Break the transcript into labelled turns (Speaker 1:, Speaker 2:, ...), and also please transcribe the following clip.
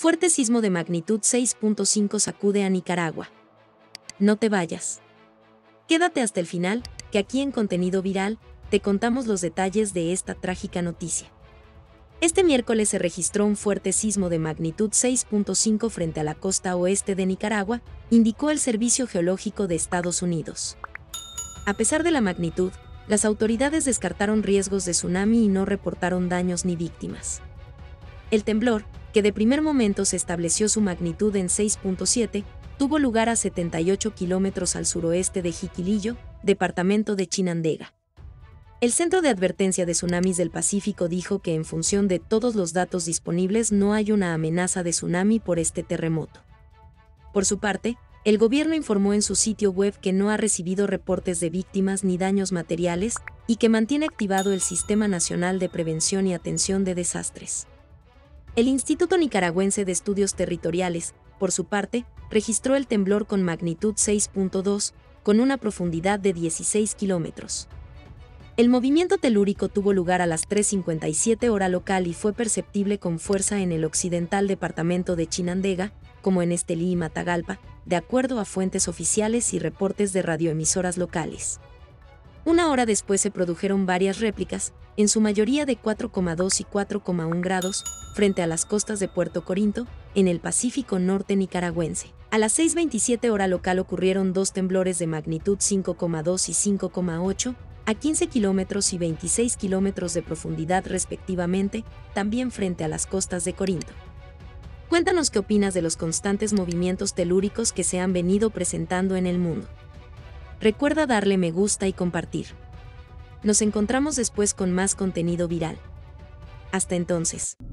Speaker 1: Fuerte sismo de magnitud 6.5 sacude a Nicaragua. No te vayas. Quédate hasta el final, que aquí en Contenido Viral, te contamos los detalles de esta trágica noticia. Este miércoles se registró un fuerte sismo de magnitud 6.5 frente a la costa oeste de Nicaragua, indicó el Servicio Geológico de Estados Unidos. A pesar de la magnitud, las autoridades descartaron riesgos de tsunami y no reportaron daños ni víctimas. El temblor, que de primer momento se estableció su magnitud en 6.7, tuvo lugar a 78 kilómetros al suroeste de Jiquilillo, departamento de Chinandega. El Centro de Advertencia de Tsunamis del Pacífico dijo que en función de todos los datos disponibles no hay una amenaza de tsunami por este terremoto. Por su parte, el gobierno informó en su sitio web que no ha recibido reportes de víctimas ni daños materiales y que mantiene activado el Sistema Nacional de Prevención y Atención de Desastres. El Instituto Nicaragüense de Estudios Territoriales, por su parte, registró el temblor con magnitud 6.2, con una profundidad de 16 kilómetros. El movimiento telúrico tuvo lugar a las 3:57 hora local y fue perceptible con fuerza en el occidental departamento de Chinandega, como en Estelí y Matagalpa, de acuerdo a fuentes oficiales y reportes de radioemisoras locales. Una hora después se produjeron varias réplicas, en su mayoría de 4,2 y 4,1 grados, frente a las costas de Puerto Corinto, en el Pacífico Norte nicaragüense. A las 6:27 hora local ocurrieron dos temblores de magnitud 5,2 y 5,8, a 15 kilómetros y 26 kilómetros de profundidad respectivamente, también frente a las costas de Corinto. Cuéntanos qué opinas de los constantes movimientos telúricos que se han venido presentando en el mundo. Recuerda darle me gusta y compartir. Nos encontramos después con más contenido viral. Hasta entonces.